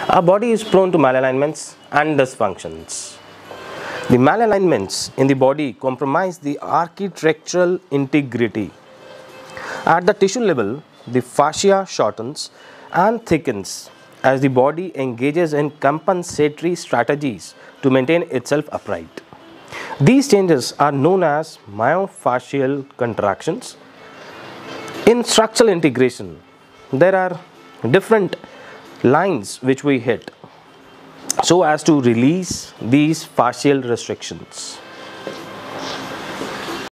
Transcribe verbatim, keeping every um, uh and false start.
Our body is prone to malalignments and dysfunctions. The malalignments in the body compromise the architectural integrity. At the tissue level, the fascia shortens and thickens as the body engages in compensatory strategies to maintain itself upright. These changes are known as myofascial contractions. In structural integration, there are different lines which we hit so as to release these fascial restrictions.